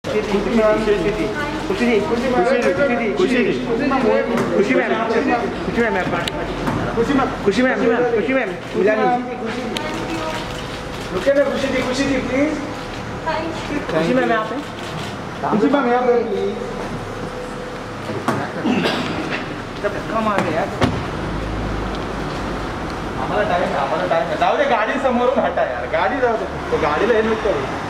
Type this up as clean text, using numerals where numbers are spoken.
रुके ना खुशी दी प्लीज। खुशी मैम यहाँ पे, खुशी मैम यहाँ पे। धक्का मार यार। आम्हाला टाइम आहे, जाऊ दे गाडी समोरून हटा यार, गाडी जाऊ दे, तो गाडीला हेल्मेट करू।